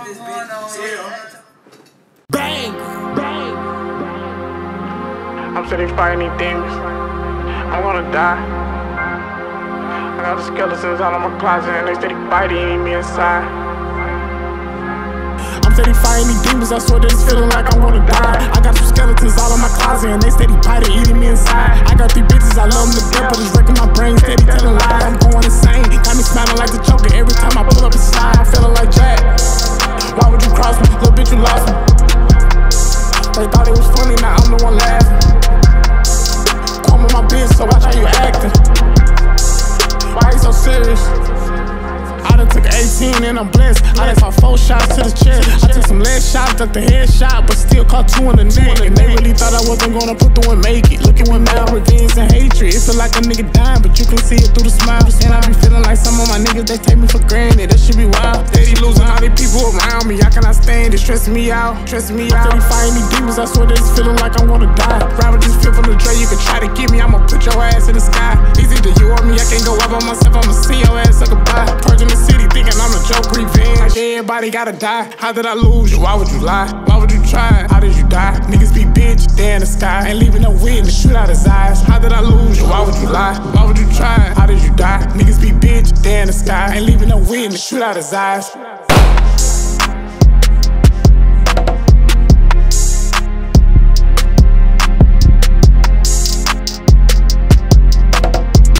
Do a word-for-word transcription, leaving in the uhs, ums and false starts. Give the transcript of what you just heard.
this bitch. Yeah. Bang! Bang! I'm steady fighting these demons. I'm gonna die. I got the skeletons all in my closet and they steady biting me inside. I'm steady fighting these demons, I swear that it's feeling like I'm gonna die. I got some skeletons all in my closet and they steady biting, eating me inside. I got three bitches, I love them to death, but it's wrecking my brain, steady telling lies. I'm going insane, got me smiling like the Joker every time I pull up inside. I'm feeling like Jack. Why would you cross me? Little bitch, you lost me. They thought it was funny, now I'm the one laughing. Come on my bitch, so watch how you acting. Why you so serious? I done took eighteen and I'm blessed. I done fought four shots to the chest. I took some leg shots, ducked the head shot, but still caught two in the neck. And they really thought I wasn't gonna put through and make it. Looking with mad revenge and hatred. It feel like a nigga dying, but you can see it through the smile. And I be feeling like some of my niggas, they take me for granted. That shit be wild. Steady losing all these people around me. I cannot stand it, stressing me out, stressing me out. Steady fighting these demons, I swear that it's feeling like I'm gonna die. Ride with this fifth on the tray, you can try to get me, I'ma put your ass in the sky. It's either you or me, I can't go up on myself, I'ma see your ass suck a bye. Purging the city, thinking I'm a joke, revenge. Like everybody gotta die. How did I lose you? Why would you lie? Why would you try? How did you die? Niggas be bitch, they in the sky. Ain't leaving no witness, shoot out his eyes. How did I lose you? Why would you lie? Why would you try? How did you die? Niggas be bitch, they in the sky. Ain't leaving no witness, shoot out his eyes.